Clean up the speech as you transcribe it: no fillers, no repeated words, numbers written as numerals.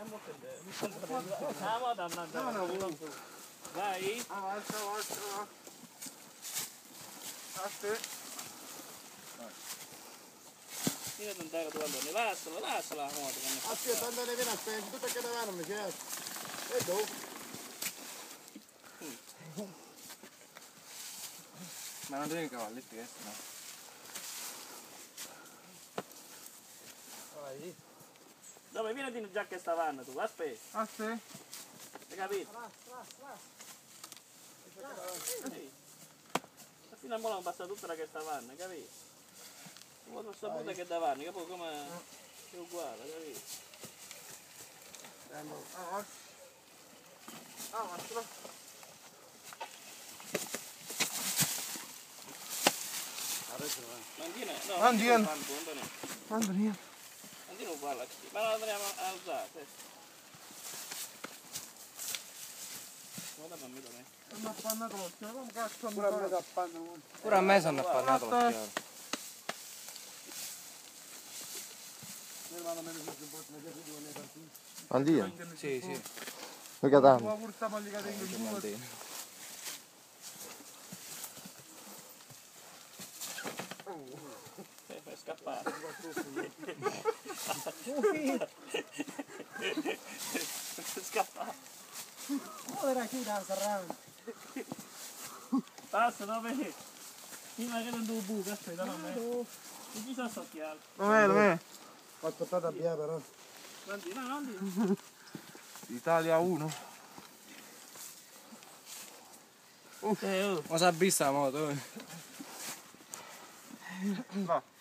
Vai. Avanza. A te. Io non devo andare, lasciala la moto. Aspetta, andare vieni a spengere, tu perché davanti non mi c'è. E dove? Ma non devi i cavalletti che no? Vai. Dove vieni già che sta vanno tu, aspetta. A te. Hai capito? Fino a ora non passa tutta la che sta vanno, hai capito? Non ho saputo che davanti, capo come è uguale, hai capito? Avanza. Mandiene. Andino uguale, ma la andremo a alzare. Guarda fammi da me. Sono appannato lo schiavo, come cazzo Pure a me sono appannato lo schiavo. Mandiene? Sì. Mica tanto. Fai scappare. Scappare. Ora chi da sarrano? Passa, dove? Prima che non devo buco, aspetta, non me. Non ci sono socchiali. Dov'è? Ho portato a via però. Non Italia 1. Ma si è vista la moto? Va.